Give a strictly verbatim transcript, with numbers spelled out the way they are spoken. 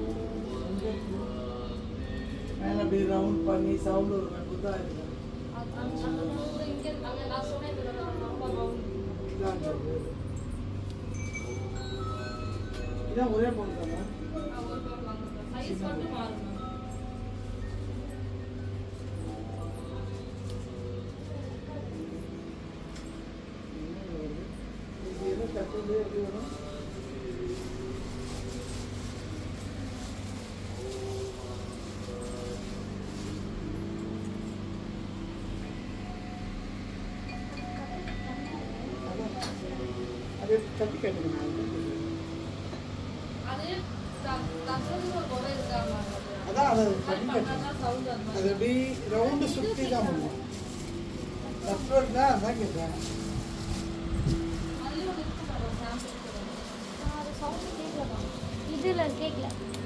மேலே அப்படி ரவுண்ட் பண்ணி சவுண்ட் ஒரு புதாக இருக்கு. இதான் ஒரே பொண்ணு தானே? கட்டுறது எப்படி வரும்? அது கட்டி கட்டுக்கணும். அதான் அதை கட்டி கட்டணும். அது எப்படி ரவுண்டு சுற்றி தான் பண்ணுவோம். லெஃப்ட் தான் அதான் கேட்குறேன். இதுல கேக்கல.